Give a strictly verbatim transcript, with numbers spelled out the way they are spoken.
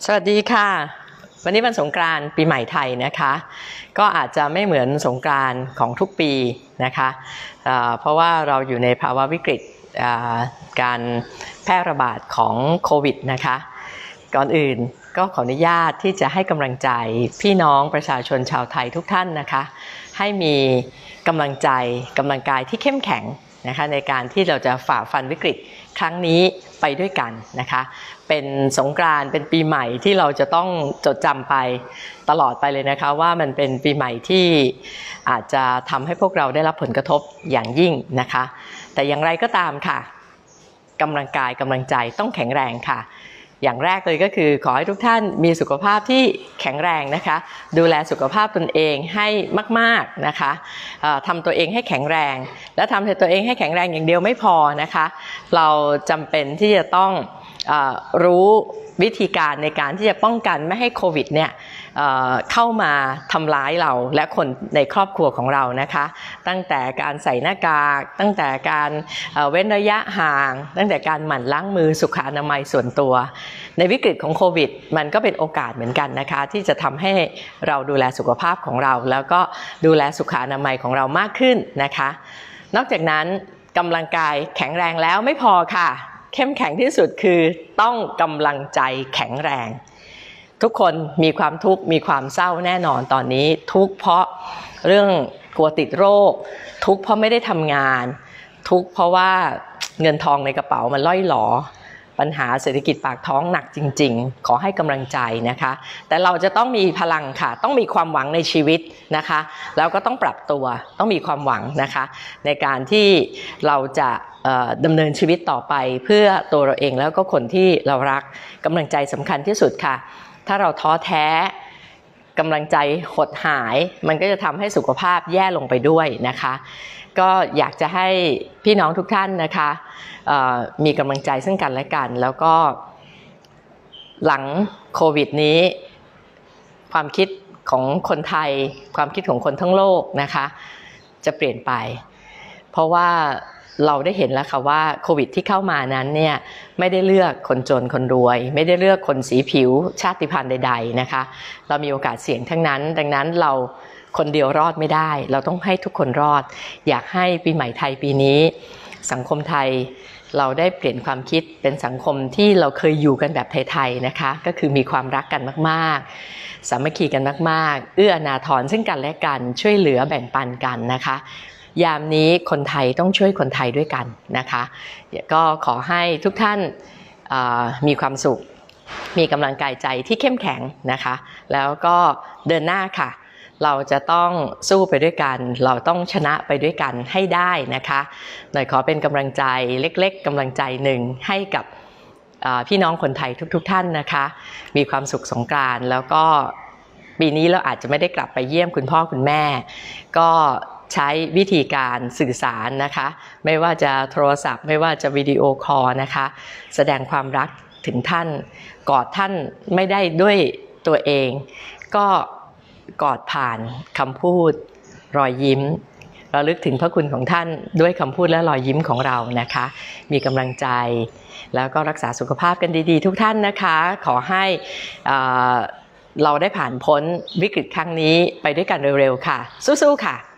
สวัสดีค่ะวันนี้วันสงกรานต์ปีใหม่ไทยนะคะก็อาจจะไม่เหมือนสงกรานต์ของทุกปีนะคะเพราะว่าเราอยู่ในภาวะวิกฤตการแพร่ระบาดของโควิดนะคะก่อนอื่นก็ขออนุญาตที่จะให้กำลังใจพี่น้องประชาชนชาวไทยทุกท่านนะคะให้มีกำลังใจกำลังกายที่เข้มแข็งนะคะในการที่เราจะฝ่าฟันวิกฤตครั้งนี้ไปด้วยกันนะคะเป็นสงกรานต์เป็นปีใหม่ที่เราจะต้องจดจำไปตลอดไปเลยนะคะว่ามันเป็นปีใหม่ที่อาจจะทำให้พวกเราได้รับผลกระทบอย่างยิ่งนะคะแต่อย่างไรก็ตามค่ะกำลังกายกำลังใจต้องแข็งแรงค่ะอย่างแรกเลยก็คือขอให้ทุกท่านมีสุขภาพที่แข็งแรงนะคะดูแลสุขภาพตนเองให้มากๆนะคะทำตัวเองให้แข็งแรงและทำตัวเองให้แข็งแรงอย่างเดียวไม่พอนะคะเราจำเป็นที่จะต้องรู้วิธีการในการที่จะป้องกันไม่ให้โควิดเนี่ยเข้ามาทำร้ายเราและคนในครอบครัวของเรานะคะตั้งแต่การใส่หน้ากากตั้งแต่การเว้นระยะห่างตั้งแต่การหมั่นล้างมือสุขอนามัยส่วนตัวในวิกฤตของโควิดมันก็เป็นโอกาสเหมือนกันนะคะที่จะทำให้เราดูแลสุขภาพของเราแล้วก็ดูแลสุขอนามัยของเรามากขึ้นนะคะนอกจากนั้นกำลังกายแข็งแรงแล้วไม่พอค่ะเข้มแข็งที่สุดคือต้องกำลังใจแข็งแรงทุกคนมีความทุกข์มีความเศร้าแน่นอนตอนนี้ทุกข์เพราะเรื่องกลัวติดโรคทุกข์เพราะไม่ได้ทำงานทุกข์เพราะว่าเงินทองในกระเป๋ามันล่อยหลอปัญหาเศรษฐกิจปากท้องหนักจริงๆขอให้กำลังใจนะคะแต่เราจะต้องมีพลังค่ะต้องมีความหวังในชีวิตนะคะแล้วก็ต้องปรับตัวต้องมีความหวังนะคะในการที่เราจะดำเนินชีวิตต่อไปเพื่อตัวเราเองแล้วก็คนที่เรารักกำลังใจสำคัญที่สุดค่ะถ้าเราท้อแท้กำลังใจหดหายมันก็จะทำให้สุขภาพแย่ลงไปด้วยนะคะก็อยากจะให้พี่น้องทุกท่านนะคะมีกำลังใจซึ่งกันและกันแล้วก็หลังโควิดนี้ความคิดของคนไทยความคิดของคนทั้งโลกนะคะจะเปลี่ยนไปเพราะว่าเราได้เห็นแล้วค่ะว่าโควิดที่เข้ามานั้นเนี่ยไม่ได้เลือกคนจนคนรวยไม่ได้เลือกคนสีผิวชาติพันธุ์ใดๆนะคะเรามีโอกาสเสี่ยงทั้งนั้นดังนั้นเราคนเดียวรอดไม่ได้เราต้องให้ทุกคนรอดอยากให้ปีใหม่ไทยปีนี้สังคมไทยเราได้เปลี่ยนความคิดเป็นสังคมที่เราเคยอยู่กันแบบไทยๆนะคะก็คือมีความรักกันมากๆสามัคคีกันมากๆเอื้ออาทรซึ่งกันและกันช่วยเหลือแบ่งปันกันนะคะยามนี้คนไทยต้องช่วยคนไทยด้วยกันนะคะก็ขอให้ทุกท่านมีความสุขมีกำลังกายใจที่เข้มแข็งนะคะแล้วก็เดินหน้าค่ะเราจะต้องสู้ไปด้วยกันเราต้องชนะไปด้วยกันให้ได้นะคะหน่อยขอเป็นกำลังใจเล็กๆกำลังใจหนึ่งให้กับพี่น้องคนไทยทุกๆท่านนะคะมีความสุขสงกรานต์แล้วก็ปีนี้เราอาจจะไม่ได้กลับไปเยี่ยมคุณพ่อคุณแม่ก็ใช้วิธีการสื่อสารนะคะไม่ว่าจะโทรศัพท์ไม่ว่าจะวิดีโอคอลนะคะแสดงความรักถึงท่านกอดท่านไม่ได้ด้วยตัวเองก็กอดผ่านคำพูดรอยยิ้มระลึกถึงพระคุณของท่านด้วยคำพูดและรอยยิ้มของเรานะคะมีกำลังใจแล้วก็รักษาสุขภาพกันดีๆทุกท่านนะคะขอให้เราได้ผ่านพ้นวิกฤตครั้งนี้ไปด้วยกันเร็วๆค่ะสู้ๆค่ะ